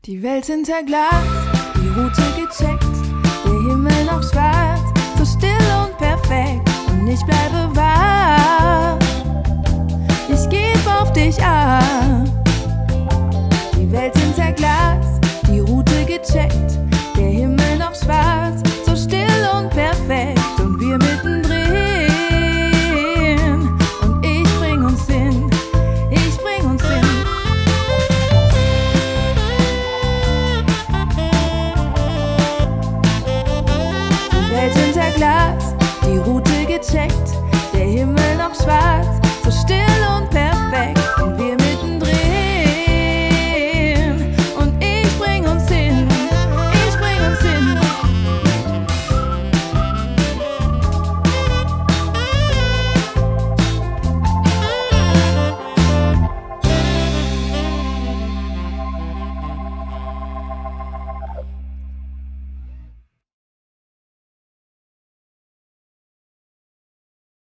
Die Welt hinter Glas, die Route gecheckt, der Himmel noch schwarz, so still und perfekt und ich bleibe wach. Ich geb auf dich ab. Die Welt hinter Glas, die Route gecheckt, der Himmel noch schwarz, so still und perfekt und wir mittendrin. Und ich bring uns hin, ich bring uns hin. Die Welt hinter Glas, die Route gecheckt,